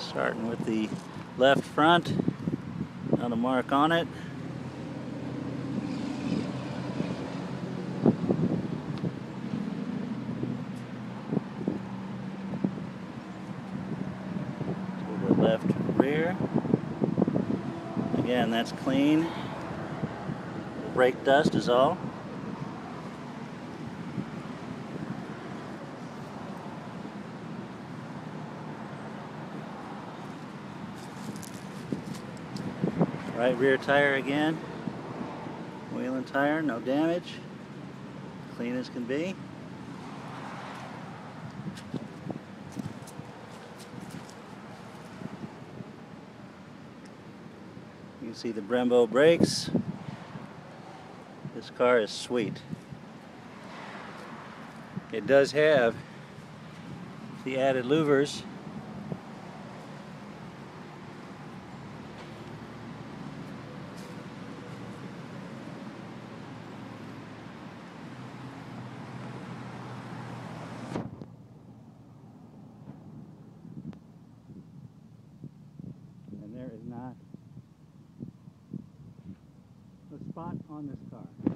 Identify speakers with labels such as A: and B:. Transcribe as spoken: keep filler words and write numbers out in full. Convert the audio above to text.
A: Starting with the left front, not a mark on it. To the left rear. Again, that's clean. Brake dust is all. Right rear tire again. Wheel and tire, no damage. Clean as can be. You can see the Brembo brakes. This car is sweet. It does have the added louvers. And there is not a spot on this car.